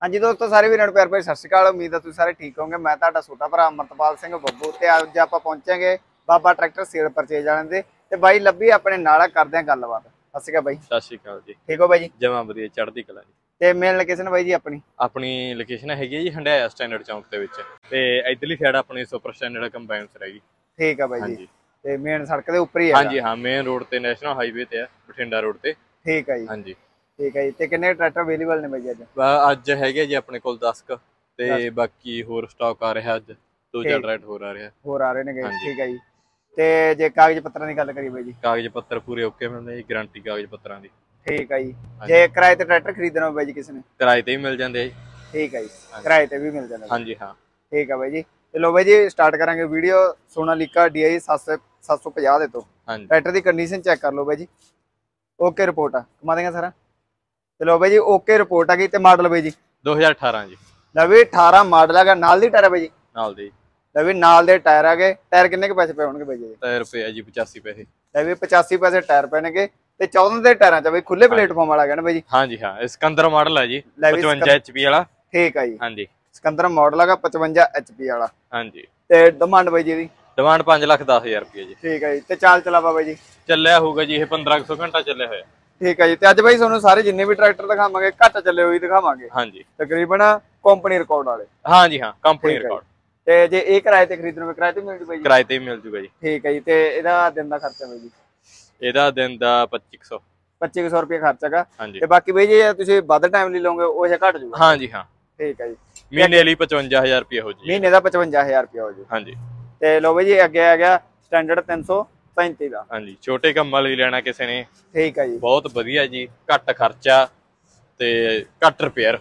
हाँ जी दोस्तों, सारे वीरां नूं प्यार भरी सत श्री अकाल। उम्मीद है तुसीं सारे ठीक होंगे। मैं तुहाडा छोटा भरा अमरतपाल सिंह बब्बू ते अज आपां पहुंचांगे बाबा ट्रैक्टर सेल परचेज वाले दे ते बाई लब्भी अपने नाल करदे हां गलबात। सत श्री अकाल बाई। सत श्री अकाल जी। ठीक हो बाई जी? जमा वधिया चढ़दी कला जी। ते मेन लोकेशन बाई जी अपनी लोकेशन हैगी जी हंडाया स्टैंडर्ड चौंक दे विच ते इधरली साइड अपनी सुपर स्टैंडर्ड कंबाइनस रहेगी। ठीक है बाई जी। जी ते मेन सड़क दे उपर ही है? हाँ जी हाँ, मेन रोड ते नैशनल हाईवे ते है, बठिंडा रोड ते। ठीक है जी। हाँ जी ठीक है जी। ते किन्ने ट्रैक्टर अवेलेबल ने बाई जी अज? अज हैगे जी अपने कोल 10 क ते बाकी होर स्टॉक आ रहा अज 2-4 ट्रैक्टर होर आ रहा। होर आ रहे ने? ठीक है जी। ते जे कागज पत्तरां दी गल करिए बाई जी? कागज पत्तर पूरे ओके मिलदे जी, गारंटी कागज पत्तरां दी। ठीक है जी। जे किराए ते ट्रैक्टर खरीदना हो बाई जी किसी ने? किराए ते ही मिल जांदे जी। ठीक है जी, किराए ते भी मिल जांदे? हाँ जी हाँ। ठीक है बाई जी। तो लो बाई जी स्टार्ट करांगे वीडियो सोनालिका DI 750 दे तो। ट्रैक्टर की कंडीशन चेक कर लो बाई जी। ओके रिपोर्ट आ, घुमा देंगे सारा। चलो बाई जी ओके रिपोर्ट आ गई। ते मॉडल बाई जी 2018 जी। लो भी 18 मॉडल है, नाल दी टायर है बाई जी? नाल दी। लो भी नाल दे टायर आ गए। टायर किन्ने के पैसे पे होणगे बाई जी? टायर पे है जी 85 पैसे। लो भी 85 पैसे टायर पैणगे ते 14 दे टायरां च बाई खुले प्लेटफॉर्म वाला है ना बाई जी? हाँ जी हाँ, सिकंदर मॉडल है जी 55 HP वाला। ठीक है जी। हाँ जी सिकंदर मॉडल है 55 HP वाला। हाँ जी। ते डिमांड बाई जी दी? डिमांड 5,10,000 रुपये जी। ठीक है जी। ते चाल चलावा बाई जी? ਚੱਲਿਆ ਹੋਊਗਾ ਜੀ ਇਹ 1500 ਘੰਟਾ ਚੱਲਿਆ ਹੋਇਆ। ठीक है जी। ते अज बाई तुहानूं सारे जिन्ने भी ट्रैक्टर दिखावांगे घट चले हुए दिखावांगे। हाँ जी तकरीबन कंपनी रिकॉर्ड वाले। हाँ जी हाँ, कंपनी रिकॉर्ड। ते जे ये किराए ते खरीदना किराए ते मिल जू बाई जी? किराए ते ही मिल जूगा जी। ठीक है जी। ते इहदा दिन दा खर्चा बाई जी? ਇਹਦਾ ਦਿਨ ਦਾ 2500। 2500 रुपये खर्चा गा। हाँ जी। ते बाकी बाई जी तुसीं वध टाइम लई लोगे ਉਹ ਜੇ ਘਟ ਜੂਗਾ? हाँ जी हाँ। ठीक है जी। ਮਹੀਨੇ ਲਈ 55000 ਰੁਪਏ ਹੋ ਜੀ। ਮਹੀਨੇ ਦਾ 55000 ਰੁਪਏ ਹੋ ਜੂ। हाँ जी। ਤੇ ਲੋ ਬਾਈ ਜੀ ਅੱਗੇ ਆ ਗਿਆ ਸਟੈਂਡਰਡ 335 ਦਾ। हाँ जी, ਛੋਟੇ ਕੰਮਾਂ ਲਈ ਲੈਣਾ ਕਿਸੇ ਨੇ ਠੀਕ ਹੈ ਜੀ। ਬਹੁਤ ਵਧੀਆ ਜੀ, ਘੱਟ ਖਰਚਾ ਤੇ ਘੱਟ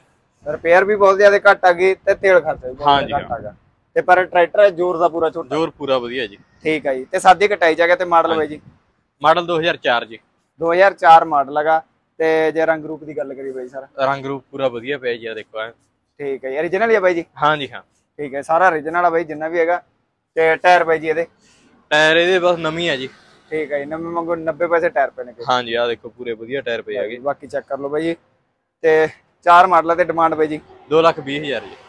ਰਿਪੇਅਰ ਵੀ ਬਹੁਤ ਜ਼ਿਆਦਾ ਘੱਟ ਆ ਗਈ ਤੇ ਤੇਲ ਖਰਚਾ ਵੀ ਬਹੁਤ ਘੱਟ ਆ ਗਿਆ। ਤੇ ਪਰ ਟਰੈਕਟਰ ਜ਼ੋਰ ਦਾ ਪੂਰਾ ਛੋਟਾ? ਜ਼ੋਰ ਪੂਰਾ ਵਧੀਆ ਜੀ। ਠੀਕ ਹੈ ਜੀ। ਤੇ ਸਾਦੀ ਕਟਾਈ ਜਾ ਗਿਆ ਤੇ ਮਾਡਲ ਬਾਈ ਜੀ? ਮਾਡਲ 2004 ਜੀ। 2004 ਮਾਡਲ ਹੈਗਾ। ਤੇ ਜੇ ਰੰਗ ਰੂਪ ਦੀ ਗੱਲ ਕਰੀ ਬਾਈ ਸਰ? ਰੰਗ ਰੂਪ ਪੂਰਾ ਵਧੀਆ ਪਿਆ ਜੀ, ਆ ਦੇਖੋ ਐ। ਠੀਕ ਹੈ ਜੀ। ओरिजिनल ਹੀ ਆ ਬਾਈ ਜੀ? ਹਾਂ ਜੀ ਹਾਂ। ਠੀਕ ਹੈ, ਸਾਰਾ ओरिजिनल ਆ ਬਾਈ ਜਿੰਨਾ ਵੀ ਹੈਗਾ। ਤੇ ਟਾਇਰ ਬਾਈ ਜੀ ਇਹਦੇ? ਟਾਇਰ ਇਹਦੇ ਬਸ ਨਵੀਂ ਆ ਜੀ। ਠੀਕ ਹੈ ਜੀ। ਨਵੇਂ ਮੰਗੋ 90 ਪੈਸੇ ਟਾਇਰ ਪਏ ਨੇ? ਹਾਂ ਜੀ, ਆ ਦੇਖੋ ਪੂਰੇ ਵਧੀਆ ਟਾਇਰ ਪਏ ਹੈਗੇ। ਬਾਕੀ ਚੈੱਕ ਕਰ ਲਓ ਬਾਈ ਜੀ। ਤੇ 4 ਮਾਡਲਾਂ ਤੇ ਡਿਮਾਂਡ ਬਾਈ ਜੀ? 2,20,000 ਜੀ।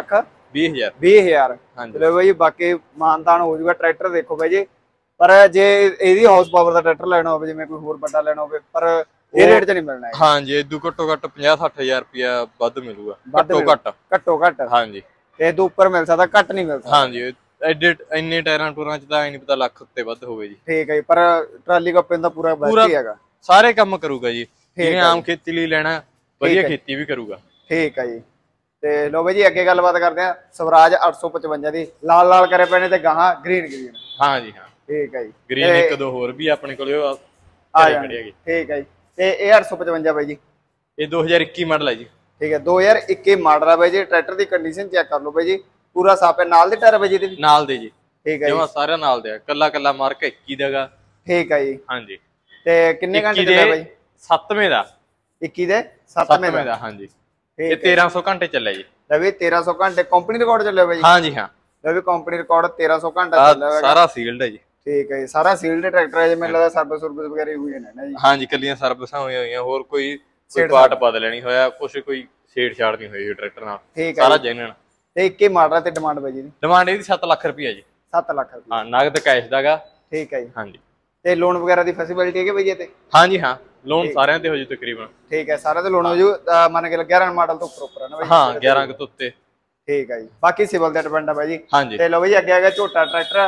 2,20,000। ਚਲੋ ਬਾਈ ਬਾਕੀ ਮਾਨਤਾਨ ਹੋ ਜਾਊਗਾ। ਟਰੈਕਟਰ ਦੇਖੋ ਬਾਈ ਜੀ, ਪਰ ਜੇ ਇਹਦੀ ਹਾਊਸ ਪਾਵਰ ਦਾ ਟਰੈਕਟਰ ਲੈਣਾ ਹੋਵੇ, ਜਿਵੇਂ ਕੋਈ ਹੋਰ ਵੱਡਾ ਲੈਣਾ ਹੋਵੇ, ਪਰ ਇਹ ਰੇਟ 'ਚ ਨਹੀਂ ਮਿਲਣਾ ਹੈ। ਹਾਂ ਜੀ, ਇਦੋਂ ਘੱਟੋ ਘੱਟ 50-60,000 ਰੁਪਇਆ ਵੱਧ ਮਿਲੂਗਾ। ਘੱਟੋ ਘੱਟ। ਹਾਂ ਜੀ। ਇਹ ਤੋਂ ਉੱਪਰ ਮਿਲ ਸਕਦਾ, ਘੱਟ ਨਹੀਂ ਮਿਲ ਸਕਦਾ। ਹਾਂ ਜੀ, ਇੰਨੇ ਟਾਇਰਾਂ ਟੂਰਾਂ 'ਚ ਤਾਂ ਐ ਨਹੀਂ ਪਤਾ ਲੱਖ ਉੱਤੇ ਵੱਧ ਹੋਵੇ ਜੀ। ਠੀਕ ਹੈ ਜੀ। ਪਰ ਟਰਾਲੀ ਕੱਪੇ ਦਾ ਪੂਰਾ ਬੈਠ ਹੀ ਹੈਗਾ, ਸਾਰੇ ਕੰਮ ਕਰੂਗਾ ਜੀ। ਜਿਵੇਂ ਆਮ ਖੇਤੀ ਲਈ ਲੈਣਾ, ਵਧੀਆ ਖੇਤੀ ਵੀ ਕਰੂਗਾ। ਠੀਕ ਹੈ ਜੀ। ਤੇ ਲੋ ਬਾਈ ਜੀ ਅੱਗੇ ਗੱਲਬਾਤ ਕਰਦੇ ਆ ਸਵਰਾਜ 855 ਦੀ। ਲਾਲ ਲਾਲ ਕਰੇ ਪਏ ਨੇ ਤੇ ਗਾਹਾਂ ਗ੍ਰੀਨ। ਹਾਂ ਜੀ ਹਾਂ। ਠੀਕ ਹੈ ਜੀ। ਗ੍ਰੀਨ ਇੱਕ ਦੋ ਹੋਰ ਵੀ ਆਪਣੇ ਕੋਲ ਆ ਜਾਣਗੇ। ਠੀਕ ਹੈ ਜੀ। ਤੇ ਇਹ 855 ਬਾਈ ਜੀ? ਇਹ 2021 ਮਾਡਲ ਹੈ ਜੀ। ਠੀਕ ਹੈ, 2021 ਮਾਡਲ ਆ ਬਾਈ ਜੀ। ਟਰੈਕਟਰ ਦੀ ਕੰਡੀਸ਼ਨ ਚੈੱਕ ਕਰ ਲਓ ਬਾਈ ਜੀ, ਪੂਰਾ ਸਾਫ ਹੈ। ਨਾਲ ਦੇ ਟਾਇਰ ਬਾਈ ਜੀ ਦੇ? ਨਾਲ ਦੇ ਜੀ। ਠੀਕ ਹੈ ਜੀ, ਸਾਰਾ ਨਾਲ ਦੇ, ਕੱਲਾ ਕੱਲਾ ਮਾਰਕ 21 ਦਾਗਾ। ਠੀਕ ਹੈ ਜੀ। ਹਾਂ ਜੀ। ਤੇ ਕਿੰਨੇ ਘੰਟੇ ਚੱਲਿਆ ਬਾਈ? 7ਵੇਂ ਦਾ। 21 ਦੇ 7ਵੇਂ ਦਾ? ਹਾਂ ਜੀ। ਇਹ 1300 ਘੰਟੇ ਚੱਲਿਆ ਜੀ। ਲਵੀ 1300 ਘੰਟੇ ਕੰਪਨੀ ਰਿਕਾਰਡ ਚੱਲਿਆ ਬਾਈ ਜੀ? ਹਾਂ ਜੀ ਹਾਂ। ਲਵੀ ਕੰਪਨੀ ਰਿਕਾਰਡ 1300 ਘੰਟਾ ਚੱਲਿਆ ਹੋਇਆ। ਸਾਰਾ ਸੀਲਡ ਹੈ ਜੀ। ਠੀਕ ਹੈ ਜੀ। ਸਾਰਾ ਸੀਲਡ ਟਰੈਕਟਰ ਹੈ ਜੀ। ਮੈਨੂੰ ਲੱਗਦਾ ਸਰਵਿਸ ਵਗੈਰਾ ਹੋਈ ਨੇ ਨਾ ਜੀ? ਹਾਂ ਜੀ, ਕੱਲੀਆਂ ਸਰਵਿਸਾਂ ਹੋਈਆਂ, ਹੋਰ ਕੋਈ ਪਾਰਟ ਬਦਲ ਨਹੀਂ ਹੋਇਆ, ਕੁਛ ਕੋਈ ਛੇੜਛਾੜ ਨਹੀਂ ਹੋਈ ਟਰੈਕਟਰ ਨਾਲ। ਸਾਰਾ ਜੈਨੂਇਨ। ਤੇ 21 ਮਾਡਲ ਤੇ ਡਿਮਾਂਡ ਬਾਈ ਜੀ ਦੀ? ਡਿਮਾਂਡ ਇਹਦੀ 7 ਲੱਖ ਰੁਪਏ ਜੀ। 7 ਲੱਖ ਰੁਪਏ? ਹਾਂ, ਨਗਦ ਕੈਸ਼ ਦਾਗਾ। ਠੀਕ ਹੈ ਜੀ। ਹਾਂ ਜੀ। ਤੇ ਲੋਨ ਵਗੈਰਾ ਦੀ ਫੈਸਿਲਿਟੀ ਹੈਗੀ ਬਾਈ ਜੀ ਤੇ? ਹਾਂ ਜੀ ਹਾਂ, ਲੋਨ ਸਾਰਿਆਂ ਤੇ ਹੋ ਜੂ ਤਕਰੀਬਨ। ਠੀਕ ਹੈ, ਸਾਰਿਆਂ ਤੇ ਲੋਨ ਹੋ ਜੂ। ਮੰਨ ਕੇ 11 ਮਾਡਲ ਤੋਂ ਉੱਪਰ ਹੈ ਨਾ ਬਾਈ? ਹਾਂ, 11 ਤੋਂ ਉੱਤੇ। ਠੀਕ ਹੈ ਜੀ। ਬਾਕੀ ਸਿਵਲ ਤੇ ਡਿਪੈਂਡ ਹੈ ਬਾਈ ਜੀ। ਹਾਂ ਜੀ। ਤੇ ਲੋ ਬਾਈ ਅੱਗੇ ਆ ਗਿਆ ਝੋਟਾ ਟਰੈਕਟਰ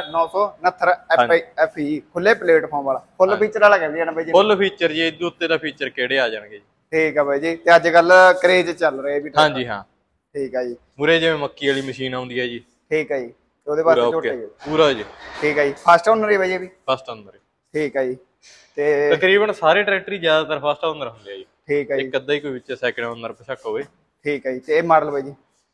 969 FE ਖੁੱਲੇ ਪਲੇਟਫਾਰਮ ਵਾਲਾ, ਫੁੱਲ ਫੀਚਰ ਵਾਲਾ ਕਹਿੰਦੇ ਨਾ ਬਾਈ ਜੀ? ਫੁੱਲ ਫੀਚਰ ਜੀ। ਇਹਦੇ ਉੱਤੇ ਦਾ ਫੀਚਰ ਕਿਹੜੇ ਆ ਜਾਣਗੇ ਜੀ? ਠੀਕ ਹੈ ਬਾਈ ਜੀ। ਤੇ ਅੱਜ ਕੱਲ ਕਰੇਜ ਚੱਲ ਰਿਹਾ ਵੀ? ਹਾਂ ਜੀ ਹਾਂ। ਠੀਕ ਹੈ ਜੀ। ਮੁਰੇ ਜਿਵੇਂ ਮੱਕੀ ਵਾਲੀ ਮਸ਼ੀਨ ਆਉਂਦੀ ਹੈ ਜੀ। ਠੀਕ ਹੈ ਜੀ। ਉਹਦੇ ਵਾਸਤੇ ਝੋਟੇ ਪੂਰਾ ਜੀ। ਠੀਕ ਹੈ ਜੀ। ਫਸਟ ਓਨਰ ਹੀ ਬਾਈ ਜੀ? First owner. ਠੀਕ ਹੈ ਜੀ। ਤੇ ਤਕਰੀਬਨ ਸਾਰੇ ਟਰੈਕਟਰ ਹੀ ਜ਼ਿਆਦਾਤਰ ਫਸਟ ਓਨਰ ਹੁੰਦੇ ਆ ਜੀ। ਠੀਕ ਹੈ ਜੀ। ਇੱਕ ਅੱਧਾ ਹੀ ਕੋਈ ਵਿੱਚ ਸੈਕਿੰਡ ਓਨਰ ਪਛਾਕ ਹੋਵੇ। ਠੀਕ ਹੈ ਜੀ। ਤੇ ਇਹ ਮਾਡਲ ਬਾਈ ਜੀ?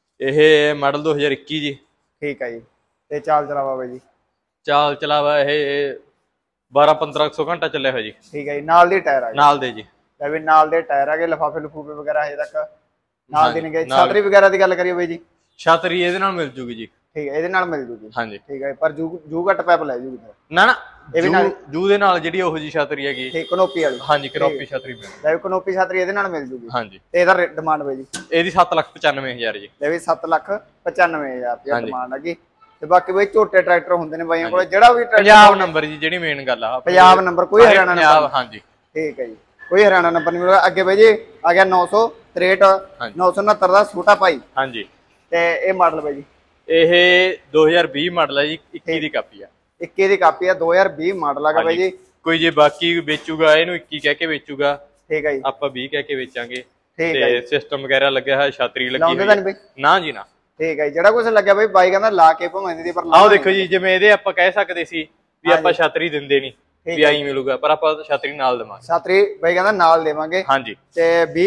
ਇਹ ਮਾਡਲ 2021 ਜੀ। ਠੀਕ ਹੈ ਜੀ। ਤੇ ਚਾਲ ਚਲਾਵਾ ਬਾਈ ਜੀ? ਚਾਲ ਚਲਾਵਾ ਇਹ 12-1500 ਘੰਟਾ ਚੱਲਿਆ ਹੋਇਆ ਜੀ। ਠੀਕ ਹੈ ਜੀ। ਨਾਲ ਦੇ ਟਾਇਰ ਆ ਗਏ? ਨਾਲ ਦੇ ਜੀ। ਵੀ ਨਾਲ ਦੇ ਟਾਇਰ ਆ ਗਏ। ਲਿਫਾਫੇ ਲਫੂਫੇ ਵਗੈਰਾ ਹਜੇ ਤੱਕ ਨਾਲ ਦੇ ਨਹੀਂ ਗਏ। ਛਤਰੀ ਵਗੈਰਾ ਦੀ ਗੱਲ ਕਰੀਏ ਬਾਈ ਜੀ? ਛਤਰੀ ਇਹਦੇ ਨਾਲ ਮਿਲ ਜੂਗੀ ਜੀ। ਠੀਕ ਹੈ, ਇਹਦੇ ਨਾਲ ਮਿਲ ਜੂਗੀ। ਹਾਂਜੀ ਠੀਕ ਹੈ, ਪਰ ਜੂ ਘੱਟ ਪੈਪ ਲੈ ਜੂਗੀ ਨਾ ਨਾ, ਇਹ ਵੀ ਨਾਲ ਜੂ ਦੇ ਨਾਲ ਜਿਹੜੀ ਉਹੋ ਜੀ ਛਤਰੀ ਹੈਗੀ, ਠੀਕ ਕਨੋਪੀ ਵਾਲੀ। ਹਾਂਜੀ ਕਨੋਪੀ ਛਤਰੀ ਮਿਲ ਲੈ ਵੀ ਕਨੋਪੀ ਛਤਰੀ ਇਹਦੇ ਨਾਲ ਮਿਲ ਜੂਗੀ। ਹਾਂਜੀ, ਤੇ ਇਹਦਾ ਡਿਮਾਂਡ ਬਾਈ ਜੀ ਇਹਦੀ 7,95,000 ਜੀ। ਲੈ ਵੀ 7,95,000 ਰੁਪਏ ਡਿਮਾਂਡ ਹੈਗੀ। ਤੇ ਬਾਕੀ ਬਾਈ ਝੋਟੇ ਟਰੈਕਟਰ ਹੁੰਦੇ ਨੇ ਬਾਈਆਂ ਕੋਲ, ਜਿਹੜਾ ਵੀ ਪੰਜਾਬ ਨੰਬਰ ਜੀ, ਜਿਹੜੀ ਮੇਨ ਗੱਲ ਆ ਪੰਜਾਬ ਨੰਬਰ, ਕੋਈ ਹਰਿਆਣਾ ਨੰਬਰ। ਹਾਂਜੀ ਠੀਕ ਹੈ ਜੀ, ਕੋਈ ਹਰਿਆਣਾ ਨੰਬਰ ਨਹੀਂ ਮਿਲੇਗਾ। ਅੱਗੇ ਬਾਈ ਜੀ ਆ ਗਿਆ 963 969 ਦਾ ਛੋਟਾ ਭਾਈ। ਹਾਂਜੀ, ਤੇ ਇਹ ਮਾਡਲ ਬਾਈ ਜੀ ਇਹ 2020 ਮਾਡਲ ਹੈ ਜੀ, 21 ਦੀ ਕਾਪੀ ਆ। 21 ਦੀ ਕਾਪੀ ਆ, 2020 ਮਾਡਲ ਹੈਗਾ ਬਾਈ ਜੀ। ਕੋਈ ਜੇ ਬਾਕੀ ਵੇਚੂਗਾ ਇਹਨੂੰ 21 ਕਹਿ ਕੇ ਵੇਚੂਗਾ, ਠੀਕ ਹੈ ਜੀ, ਆਪਾਂ 20 ਕਹਿ ਕੇ ਵੇਚਾਂਗੇ। ਤੇ ਸਿਸਟਮ ਵਗੈਰਾ ਲੱਗਿਆ ਹੋਇਆ, ਛਤਰੀ ਲੱਗੀ ਹੋਈ ਨਾ ਜੀ ਨਾ। ਠੀਕ ਹੈ, ਜਿਹੜਾ ਕੁਝ ਲੱਗਿਆ ਬਾਈ ਬਾਈ ਕਹਿੰਦਾ ਲਾ ਕੇ ਭਾਵੇਂ ਦੀ, ਪਰ ਆਓ ਦੇਖੋ ਜੀ, ਜਿਵੇਂ ਇਹਦੇ ਆਪਾਂ ਕਹਿ ਸਕਦੇ ਸੀ ਵੀ ਆਪਾਂ ਛਤਰੀ ਦਿੰਦੇ ਨਹੀਂ ਵੀ ਆਈ ਮਿਲੂਗਾ, ਪਰ ਆਪਾਂ ਛਤਰੀ ਨਾਲ ਦੇਵਾਂਗੇ। ਛਤਰੀ ਬਾਈ ਕਹਿੰਦਾ ਨਾਲ ਦੇਵਾਂਗੇ। ਹਾਂਜੀ, ਤੇ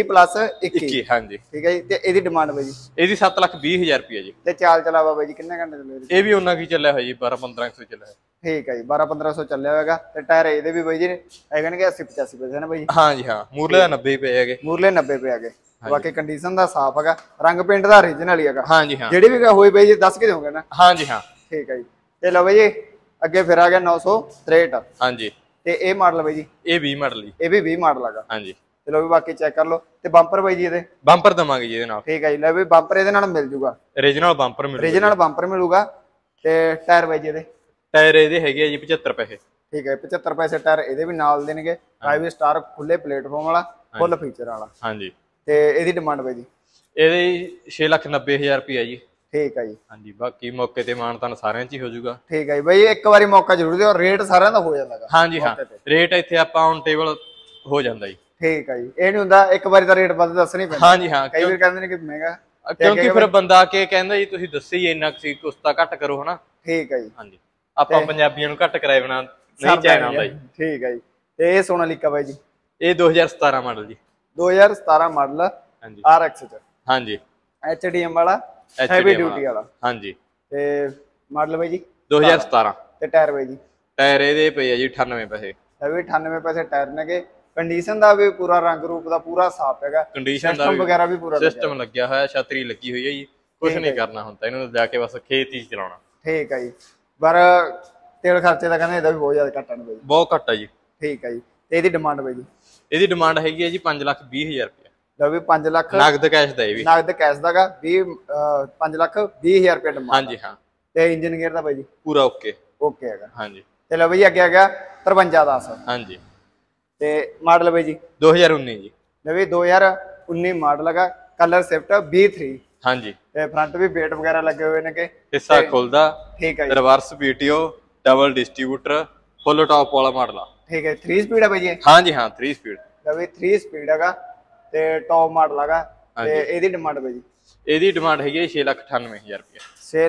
20+21। ਹਾਂਜੀ, ਠੀਕ ਹੈ ਜੀ। ਤੇ ਇਹਦੀ ਡਿਮਾਂਡ ਬਾਈ ਜੀ ਇਹਦੀ 7,20,000 ਰੁਪਏ ਜੀ। ਤੇ ਚਾਲ ਚਲਾਵਾ ਬਾਈ ਜੀ ਕਿੰਨੇ ਘੰਟੇ ਚੱਲੇ? ਇਹ ਵੀ ਉਹਨਾਂ ਕੀ ਚੱਲਿਆ ਹੋਇਆ ਜੀ, 12-1500 ਚੱਲਿਆ ਹੋਇਆ। ਠੀਕ ਹੈ ਜੀ, 12-1500 ਚੱਲਿਆ ਹੋਏਗਾ। ਤੇ ਟਾਇਰ ਇਹਦੇ ਵੀ ਬਾਈ ਜੀ ਹੈਗੇ ਨੇ 80-85 ਪੈਸੇ ਨੇ ਬਾਈ ਜੀ। ਹਾਂਜੀ ਹਾਂ, ਮੂਰਲੇ ਦਾ 90 ਪਏ ਹੈਗੇ, ਮੂਰਲੇ 90 ਪਏ ਹੈਗੇ। ਬਾਕੀ ਕੰਡੀਸ਼ਨ ਦਾ ਸਾਫ ਹੈਗਾ, ਰੰਗ ਪਿੰਡ ਦਾ ਓਰੀਜਨਲ ਹੀ ਹੈਗਾ। ਹਾਂਜੀ ਹਾਂ, ਜਿਹੜੀ ਵੀ ਹੋਈ ਬਾਈ ਜੀ ਦੱਸ ਕੇ ਦਿਓਗੇ ਨਾ। ਹਾਂਜੀ ਹਾਂ। ਠੀਕ ਹੈ ਜੀ। ਤੇ ਲਓ ਬਾਈ ਜੀ ਅੱਗੇ ਫਿਰ ਆ ਗਿਆ 963। ਹਾਂਜੀ, ਤੇ ਇਹ ਮਾਡਲ ਬਾਈ ਜੀ ਇਹ 20 ਮਾਡਲ ਜੀ। ਇਹ ਵੀ 20 ਮਾਡਲ ਹੈਗਾ। ਹਾਂਜੀ, ਚਲੋ ਵੀ ਬਾਕੀ ਚੈੱਕ ਕਰ ਲਓ। ਤੇ ਬੰਪਰ ਬਾਈ ਜੀ ਇਹਦੇ ਬੰਪਰ ਦਵਾਂਗੇ ਜੀ ਇਹਦੇ ਨਾਲ। ਠੀਕ ਹੈ ਜੀ, ਲੈ ਵੀ ਬੰਪਰ ਇਹਦੇ ਨਾਲ ਮਿਲ ਜੂਗਾ, ਓਰੀਜਨਲ ਬੰਪਰ ਮਿਲੂਗਾ। ਓਰੀਜਨਲ ਬੰਪਰ ਮਿਲੂਗਾ। ਤੇ ਟਾਇਰ ਬਾਈ ਜੀ ਇਹਦੇ ਟਾਇਰ ਇਹਦੇ ਹੈਗੇ ਆ ਜੀ 75 ਪੈਸੇ। ਠੀਕ ਹੈ, 75 ਪੈਸੇ ਟਾਇਰ ਇਹਦੇ ਵੀ ਨਾਲ ਦੇਣਗੇ। 5 ਸਟਾਰ ਖੁੱਲੇ ਪਲੇਟਫਾਰਮ ਵਾਲਾ, ਫੁੱਲ ਫੀਚਰ ਵਾਲਾ। ਹਾਂਜੀ, ਤੇ ਇਹਦੀ ਡਿਮਾਂਡ ਬਾਈ ਜੀ ਇਹਦੇ 6,90,000 ਰੁਪਏ ਜੀ। ਠੀਕ ਹੈ ਜੀ। ਹਾਂਜੀ, ਬਾਕੀ ਮੌਕੇ ਤੇ ਮਾਨਤਾਨ ਸਾਰਿਆਂ 'ਚ ਹੀ ਹੋ ਜਾਊਗਾ। ਠੀਕ ਹੈ ਜੀ ਬਾਈ, ਇੱਕ ਵਾਰੀ ਮੌਕਾ ਜ਼ਰੂਰ ਦਿਓ, ਰੇਟ ਸਾਰਿਆਂ ਦਾ ਹੋ ਜਾਂਦਾ। ਹਾਂਜੀ ਹਾਂ, ਰੇਟ ਇੱਥੇ ਆਪਾਂ ਔਨ ਟੇਬਲ ਹੋ ਜਾਂਦਾ ਜੀ। ਠੀਕ ਹੈ ਜੀ, ਇਹ ਨਹੀਂ ਹੁੰਦਾ ਇੱਕ ਵਾਰੀ ਦਾ ਰੇਟ ਵੱਧ ਦੱਸਣੀ ਪੈਂਦਾ। ਹਾਂਜੀ ਹਾਂ, ਕਈ ਵਾਰ ਕਹਿੰਦੇ ਨੇ ਕਿ ਮਹਿੰਗਾ, ਕਿਉਂਕਿ ਫਿਰ ਬੰਦਾ ਆ ਕੇ ਕਹਿੰਦਾ ਜੀ ਤੁਸੀਂ ਦੱਸੀ ਇੰਨਾ ਸੀ, ਕੁਛ ਤਾਂ ਘੱਟ ਕਰੋ ਹਨਾ। ਠੀਕ ਹੈ ਜੀ, ਹਾਂਜੀ, ਆਪਾਂ ਪੰਜਾਬੀਆਂ ਨੂੰ ਘੱਟ ਕਰਾਏ ਬਣਾ ਨਹੀਂ ਚਾਹੀਦਾ ਹੁੰਦਾ ਜੀ। ਠੀਕ ਹੈ ਜੀ। ਤੇ ਇਹ ਸੋਨਾਲੀਕਾ ਬਾਈ ਜੀ ਇਹ 2017 ਮਾਡਲ ਜੀ। 2017 ਮਾਡਲ। ਹਾਂਜੀ, RX ਚ। ਹਾਂਜੀ, HDM ਵਾਲਾ, ਹੈਵੀ ਡਿਊਟੀ ਵਾਲਾ। ਹਾਂਜੀ, ਤੇ ਮਾਡਲ ਬਾਈ ਜੀ 2017। ਤੇ ਟਾਇਰ ਬਾਈ ਜੀ ਟਾਇਰ ਇਹਦੇ ਪਏ ਆ ਜੀ 98 ਪੈਸੇ। ਇਹ ਵੀ 98 ਪੈਸੇ ਟਾਇਰ ਨੇਗੇ। ਕੰਡੀਸ਼ਨ ਦਾ ਵੀ ਪੂਰਾ, ਰੰਗ ਰੂਪ ਦਾ ਪੂਰਾ ਸਾਫ ਹੈਗਾ। ਕੰਡੀਸ਼ਨ ਦਾ ਵਗੈਰਾ ਵੀ ਪੂਰਾ ਸਿਸਟਮ ਲੱਗਿਆ ਹੋਇਆ, ਛਤਰੀ ਲੱਗੀ ਹੋਈ ਹੈ ਜੀ। ਕੁਝ ਨਹੀਂ ਕਰਨਾ ਹੁੰਦਾ ਇਹਨੂੰ, ਜਾ ਕੇ ਬਸ ਖੇਤ ਹੀ ਚਲਾਉਣਾ। ਠੀਕ ਹੈ ਜੀ, ਪਰ ਤੇਲ ਖਰਚੇ ਦਾ ਕਹਿੰਦੇ ਇਹਦਾ ਵੀ ਬਹੁਤ ਜ਼ਿਆਦਾ ਘੱਟ ਹੈ ਬਾਈ, ਬਹੁਤ ਘੱਟ ਹੈ ਜੀ। ਠੀਕ ਹੈ ਜੀ। ਤੇ ਇਹਦੀ ਡਿਮਾਂਡ ਬਾਈ ਜੀ ਇਹਦੀ ਡਿਮਾਂਡ ਹੈਗੀ ਹੈ ਜੀ 5,20,000 ਰੁਪਏ। ਲਓ ਵੀ 5 ਲੱਖ ਨਗਦ ਕੈਸ਼ ਦਾ, ਇਹ ਵੀ ਨਗਦ ਕੈਸ਼ ਦਾਗਾ। 5,20,000 ਰੁਪਏ ਡਿਮਾਂਡ। ਹਾਂਜੀ ਹਾਂ। ਤੇ ਇੰਜਨ ਗੇਅਰ ਦਾ ਬਾਈ ਜੀ ਪੂਰਾ ਓਕੇ ਓਕੇ ਹੈਗਾ। ਹਾਂਜੀ, ਤੇ ਲਓ ਬਾਈ ਅੱਗੇ ਆ ਗਿਆ 5310। ਹਾਂਜੀ, ਤੇ ਮਾਡਲ ਬਾਈ ਜੀ 2019 ਜੀ। ਲੈ ਵੀ 2019 ਮਾਡਲ ਹੈਗਾ। Colour shift B3। ਹਾਂਜੀ, ਤੇ ਫਰੰਟ ਵੀ ਵੇਟ ਵਗੈਰਾ ਲੱਗੇ ਹੋਏ ਨੇ ਕਿ ਹਿੱਸਾ ਖੁੱਲਦਾ। ਠੀਕ ਹੈ ਜੀ, reverse PTO, double distributor, full top ਵਾਲਾ ਮਾਡਲ ਆ। ਠੀਕ ਹੈ। 3 ਸਪੀਡ ਹੈ ਬਾਈ ਜੀ। ਹਾਂਜੀ ਹਾਂ, 3 ਸਪੀਡ। ਲੈ ਵੀ 3 ਸਪੀਡ ਹੈਗਾ ਤੇ ਟੌਪ ਮਾਡਲ ਹੈਗਾ। ਤੇ ਇਹਦੀ ਡਿਮਾਂਡ ਬਾਈ ਜੀ ਇਹਦੀ ਡਿਮਾਂਡ ਹੈਗੀ ਹੈ 6,98,000 ਰੁਪਏ।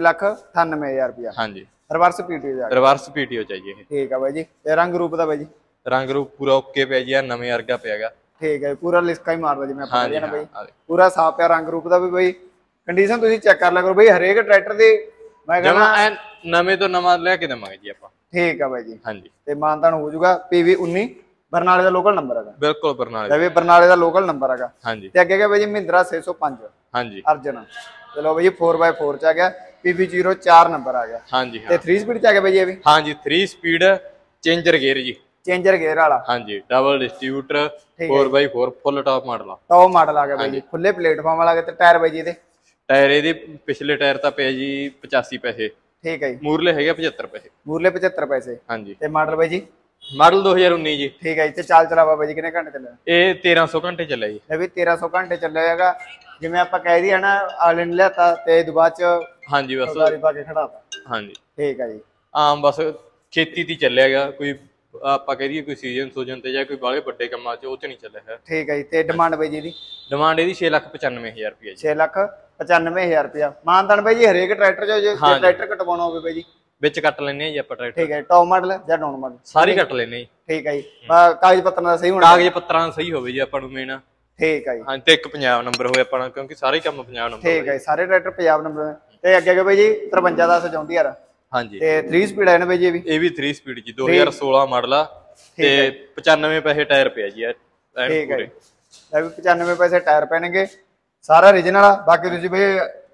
6,98,000 ਰੁਪਏ। ਹਾਂਜੀ, ਰਿਵਰਸ PTO ਜਾ ਰਿਵਰਸ PTO ਚਾਹੀਏ ਇਹ। ਠੀਕ ਹੈ ਬਾਈ ਜੀ। ਤੇ ਰੰਗ ਰੂਪ ਦਾ ਬਾਈ ਜੀ ਰੰਗ ਰੂਪ ਪੂਰਾ ਓਕੇ ਪਿਆ ਜੀ, ਆ ਨਵੇਂ ਵਰਗਾ ਪਿਆਗਾ। ਠੀਕ ਹੈ, ਪੂਰਾ ਲਿਸਕਾ ਹੀ ਮਾਰਦਾ ਜਿਵੇਂ ਆਪਾਂ ਕਹਿੰਦੇ ਨਾ ਬਾਈ, ਹਾਂ, ਪੂਰਾ ਸਾਫ ਪਿਆ। ਰੰਗ ਰੂਪ ਦਾ ਵੀ ਬਾਈ ਕੰਡੀਸ਼ਨ ਤੁਸੀਂ ਚੈੱਕ ਕਰ ਲਿਆ ਕਰੋ ਬਾਈ, ਹਰੇਕ ਟਰੈਕਟਰ ਦੀ ਮੈਂ ਕਹਿੰਦਾ ਨਵੇਂ ਤੋਂ ਨਵਾਂ ਲੈ ਕੇ ਦੇਵਾਂਗੇ ਜੀ ਆਪਾਂ। ਠੀਕ ਹੈ ਬਾਈ ਜੀ। ਹਾਂਜੀ, ਤੇ ਮਾਨਤਾਨ ਹੋ ਜਾਊਗਾ। PV19 ਬਰਨਾਲੇ ਦਾ ਲੋਕਲ ਨੰਬਰ ਹੈਗਾ। ਬਿਲਕੁਲ ਬਰਨਾਲੇ। ਲੈ ਵੀ ਬਰਨਾਲੇ ਦਾ ਲੋਕਲ ਨੰਬਰ ਹੈਗਾ। ਹਾਂਜੀ, ਤੇ ਅੱਗੇ ਗਿਆ ਬਾਈ ਜੀ ਮਹਿੰਦਰਾ 605 ਹਾਂਜੀ, ਅਰਜਨ। ਚਲੋ ਬਾਈ ਜੀ 4x4 ਚ ਆ ਗਿਆ। PV04 ਨੰਬਰ ਆ ਗਿਆ। ਹਾਂਜੀ ਤੇ ਹਾਂ, 3 ਸਪੀਡ ਚ ਆ ਗਿਆ ਬਾਈ ਜੀ ਇਹ ਵੀ। ਹਾਂਜੀ 3 ਸਪੀਡ ਚੇਂਜਰ ਗੇਅਰ ਜੀ। ਚੇਂਜਰ ਗੇਅਰ ਵਾਲਾ। ਹਾਂਜੀ, double distributor 4x4 full top model ਆ। ਟੌਪ ਮਾਡਲ ਆ ਗਿਆ ਬਾਈ ਜੀ, ਖੁੱਲੇ ਪਲੇਟਫਾਰਮ ਵਾਲਾ। ਤੇ ਟਾਇਰ ਬਾਈ ਜੀ ਇਹਦੇ ਟਾਇਰ ਇਹਦੇ ਪਿਛਲੇ ਟਾਇਰ ਤਾਂ ਪਿਆ ਜੀ 85 ਪੈਸੇ। ਠੀਕ ਹੈ ਜੀ। ਮੂਰਲੇ ਹੈਗੇ 75 ਪੈਸੇ। ਮੂਰਲੇ 75 ਪੈਸੇ। ਹਾਂਜੀ, ਤੇ ਮਾਡਲ ਬਾਈ ਜੀ ਮਾਡਲ 2019 ਜੀ। ਠੀਕ ਹੈ ਜੀ। ਤੇ ਚਾਲ ਚਲਾਵਾ ਬਾਈ ਜੀ ਕਿੰਨੇ ਘੰਟੇ ਚੱਲਿਆ? ਇਹ 1300 ਘੰਟੇ ਚੱਲਿਆ ਜੀ। ਇਹ ਵੀ 1300 ਘੰਟੇ ਚੱਲਿਆ ਹੈਗਾ। ਜਿਵੇਂ ਆਪਾਂ ਕਹਿ ਦਈਏ ਨਾ ਆਲਨ ਲਿਆਤਾ ਤੇ ਦੁਬਾਰਾ ਚ ਹਾਂਜੀ, ਬਸ ਸਾਰੀ ਪਾ ਕੇ ਖੜਾਤਾ। ਹਾਂਜੀ, ਠੀਕ ਹੈ ਜੀ। ਆਮ ਬਸ ਖੇਤੀ ਤੇ ਚੱਲਿਆਗਾ। ਕੋਈ ਆਪਾਂ ਕਹਿ ਦਈਏ ਕੋਈ ਸੀਜ਼ਨ ਸੂਜਨ ਤੇ ਜਾਂ ਕੋਈ ਬਾਹਲੇ ਵੱਡੇ ਕੰਮਾਂ 'ਚ ਉਹ 'ਚ ਨਹੀਂ ਚੱਲਿਆ ਹੈ। ਠੀਕ ਹੈ ਜੀ। ਤੇ ਡਿਮਾਂਡ ਬਾਈ ਜੀ ਦੀ ਡਿਮਾਂਡ ਇਹਦੀ 6,95,000 ਰੁਪਏ ਜੀ। 6,95,000 ਰੁਪਇਆ। ਮਾਨਤਾਨ ਬਾਈ ਜੀ ਹਰੇਕ ਟਰੈਕਟਰ ਚ ਜੇ ਟਰੈਕਟਰ ਕਟਵਾਉਣਾ ਹੋਵੇ ਬਾਈ ਜੀ ਵਿੱਚ ਕੱਟ ਲੈਣੇ ਆ ਜੀ ਆਪਾਂ ਟਰੈਕਟਰ। ਠੀਕ ਹੈ। ਟੌਪ ਮਾਡਲ ਜਾਂ ਡਾਊਨ ਮਾਡਲ ਸਾਰੀ ਕੱਟ ਲੈਣੇ ਜੀ। ਠੀਕ ਹੈ ਜੀ। ਕਾਗਜ਼ ਪੱਤਰਾਂ ਦਾ ਸਹੀ ਹੋਣਾ। ਕਾਗਜ਼ ਪੱਤਰਾਂ ਸਹੀ ਹੋਵੇ ਜੀ ਆਪਾਂ ਨੂੰ ਮੇਨ। ਠੀਕ ਹੈ ਜੀ। ਹਾਂ, ਤੇ ਇੱਕ ਪੰਜਾਬ ਨੰਬਰ ਹੋਵੇ ਆਪਣਾ, ਕਿਉਂਕਿ ਸਾਰੇ ਕੰਮ ਪੰਜਾਬ ਨੰਬਰ। ਠੀਕ ਹੈ। ਸਾਰੇ ਟਰੈਕਟਰ ਪੰਜਾਬ ਨੰਬਰ। ਤੇ ਅੱਗੇ ਬਾਈ ਜੀ 5310 ਜੌਂਡੀ ਯਾਰ। ਹਾਂਜੀ, ਤੇ 3 ਸਪੀਡ ਹੈ ਨਾ ਬਾਈ ਜੀ ਇਹ ਵੀ 3 ਸਪੀਡ ਜੀ। 2016 ਮਾਡਲ ਆ। ਤੇ 95 ਪੈਸੇ ਟਾਇਰ ਪਿਆ ਜੀ। ਠੀਕ ਹੈ। ਇਹ ਵੀ 95 ਪੈਸੇ ਟਾਇਰ ਪੈਣਗੇ। ਸਾਰਾ ਰੀਜਨਲ ਆ। ਬਾਕੀ ਤੁਸੀਂ ਬਈ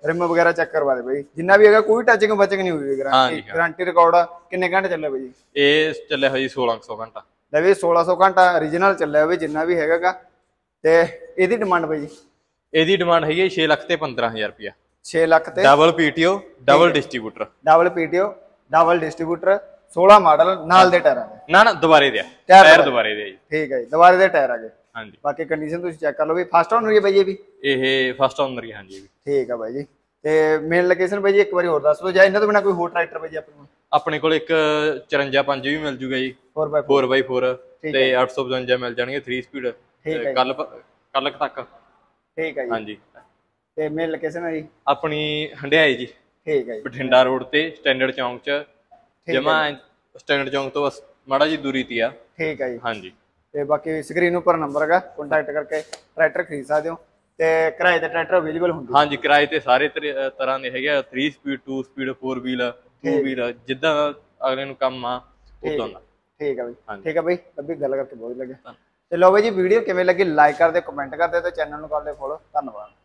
ਰਿਮ ਵਗੈਰਾ ਚੈੱਕ ਕਰਵਾ ਦੇ ਬਾਈ, ਜਿੰਨਾ ਵੀ ਹੈਗਾ ਕੋਈ ਟੱਚਿੰਗ ਬਚਿੰਗ ਨਹੀਂ ਹੋਈ, ਗਾਰੰਟੀ ਰਿਕਾਰਡ ਆ। ਕਿੰਨੇ ਘੰਟੇ ਚੱਲੇ ਬਾਈ? ਇਹ ਚੱਲਿਆ ਹੋਇਆ ਜੀ 1600 ਘੰਟਾ। ਲੈ ਵੀ 1600 ਘੰਟਾ origignal ਚੱਲਿਆ ਹੋਵੇ ਜਿੰਨਾ ਵੀ ਹੈਗਾਗਾ। ਤੇ ਇਹਦੀ ਡਿਮਾਂਡ ਬਾਈ ਜੀ? ਇਹਦੀ ਡਿਮਾਂਡ ਹੈਗੀ 6 ਲੱਖ ਤੇ 15000 ਰੁਪਇਆ। 6 ਲੱਖ ਤੇ double PTO double distributor. Double PTO double distributor 16 model ਨਾਲ ਦੇ ਟਾਇਰਾਂ ਦੇ। ਨਾ ਦੁਬਾਰੇ ਦੇ ਟਾਇਰ ਦੁਬਾਰੇ ਦੇ ਜੀ। ਠੀਕ ਹੈ ਜੀ, ਦੁਬਾਰੇ ਦੇ ਟਾਇਰ ਆ ਗਏ। ਹਾਂਜੀ ਬਾਕੀ ਕੰਡੀਸ਼ਨ ਤੁਸੀਂ ਚੈੱਕ ਕਰ ਲਓ ਵੀ। ਫਸਟ ਓਨਰ ਹੀ ਬਾਈ ਇਹ ਵੀ? ਇਹ ਫਸਟ ਓਨਰ ਹੀ ਹਾਂਜੀ ਵੀ। ਠੀਕ ਆ ਬਾਈ ਜੀ। ਤੇ ਮੇਨ ਲੋਕੇਸ਼ਨ ਬਾਈ ਜੀ ਇੱਕ ਵਾਰੀ ਹੋਰ ਦੱਸ ਦਿਓ, ਜਾਂ ਇਹਨਾਂ ਤੋਂ ਬਿਨਾ ਕੋਈ ਹੋਰ ਟਰੈਕਟਰ ਬਾਈ ਜੀ ਆਪਣੇ ਕੋਲ ਇੱਕ 54 ਵੀ ਮਿਲ ਜੂਗਾ ਜੀ 4x4 ਤੇ 855 ਮਿਲ ਜਾਣਗੇ 3 ਸਪੀਡ ਕੱਲ ਤੱਕ। ਠੀਕ ਹੈ ਜੀ। ਹਾਂਜੀ ਤੇ ਮੇਨ ਲੋਕੇਸ਼ਨ ਹੈ ਜੀ ਆਪਣੀ ਹੰਡਿਆਈ ਜੀ। ਠੀਕ ਹੈ ਜੀ। ਬਠਿੰਡਾ ਰੋਡ ਤੇ ਸਟੈਂਡਰਡ ਚੌਂਕ ਚ, ਜਮਾ ਸਟੈਂਡਰਡ ਚੌਂਕ ਤੋਂ ਬਸ ਮਾੜਾ ਜੀ ਦੂਰੀ ਤੇ ਆ। ਠੀਕ ਹੈ ਜੀ। ਹਾਂਜੀ ਤੇ ਬਾਕੀ ਸਕਰੀਨ ਉੱਪਰ ਨੰਬਰ ਹੈਗਾ, ਕੰਟੈਕਟ ਕਰਕੇ ਟਰੈਕਟਰ ਖਰੀਦ ਸਕਦੇ ਹੋ। ਤੇ ਕਿਰਾਏ ਤੇ ਟਰੈਕਟਰ ਅਵੇਲੇਬਲ ਹੁੰਦੇ? ਹਾਂਜੀ ਕਿਰਾਏ ਤੇ ਸਾਰੇ ਤਰ੍ਹਾਂ ਦੇ ਹੈਗੇ ਆ, 3 ਸਪੀਡ 2 ਸਪੀਡ 4 ਵੀਲ 2 ਵੀਲ, ਜਿੱਦਾਂ ਅਗਲੇ ਨੂੰ ਕੰਮ ਆ ਉਦਾਂ ਦਾ। ਠੀਕ ਹੈ ਬਈ। ਠੀਕ ਹੈ ਬਈ, ਲੱਭੀ ਗੱਲ ਕਰਕੇ ਬਹੁਤ ਲੱਗਿਆ। ਤੇ ਲਓ ਬਈ ਜੀ, ਵੀਡੀਓ ਕਿਵੇਂ ਲੱਗੀ ਲਾਈਕ ਕਰ ਦਿਓ, ਕਮੈਂਟ ਕਰ ਦਿਓ ਤੇ ਚੈਨਲ ਨੂੰ ਕਰ ਦਿਓ ਫੋਲੋ। ਧੰਨਵਾਦ।